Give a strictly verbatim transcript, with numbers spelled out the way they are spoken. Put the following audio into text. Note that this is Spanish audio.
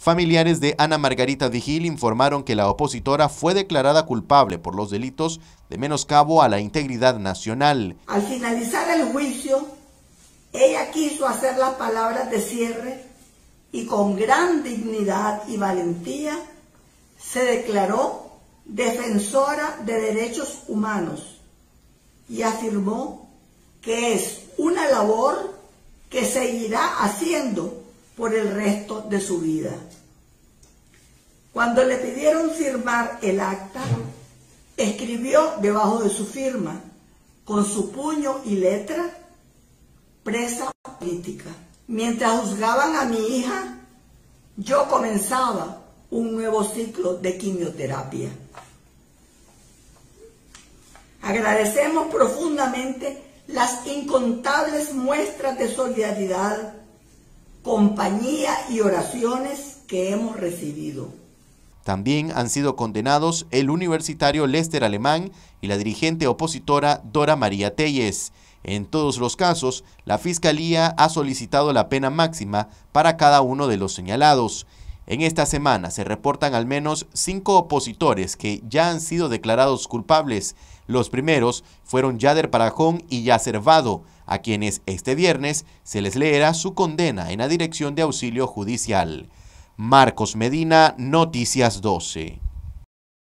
Familiares de Ana Margarita Vigil informaron que la opositora fue declarada culpable por los delitos de menoscabo a la integridad nacional. Al finalizar el juicio, ella quiso hacer las palabras de cierre y con gran dignidad y valentía se declaró defensora de derechos humanos y afirmó que es una labor que seguirá haciendo por el resto de su vida. Cuando le pidieron firmar el acta, escribió debajo de su firma, con su puño y letra, presa política. Mientras juzgaban a mi hija, yo comenzaba un nuevo ciclo de quimioterapia. Agradecemos profundamente las incontables muestras de solidaridad, compañía y oraciones que hemos recibido. También han sido condenados el universitario Lester Alemán y la dirigente opositora Dora María Telles. En todos los casos, la Fiscalía ha solicitado la pena máxima para cada uno de los señalados. En esta semana se reportan al menos cinco opositores que ya han sido declarados culpables. Los primeros fueron Yader Parajón y Yasser Vado, a quienes este viernes se les leerá su condena en la Dirección de Auxilio Judicial. Marcos Medina, Noticias doce.